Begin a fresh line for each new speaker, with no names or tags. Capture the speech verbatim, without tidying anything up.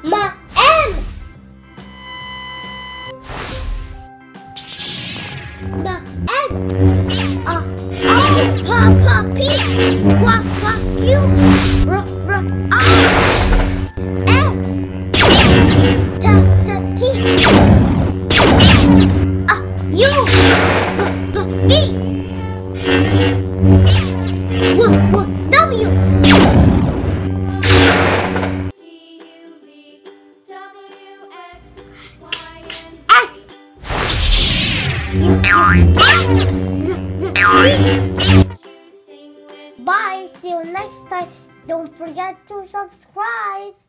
Ma M. The N. A A Pa Pa P. Qua Qua Q. R R R. F. T T T. A U. B B B. W W W. X. U U Z Z Z. Bye. See you next time. Don't forget to subscribe.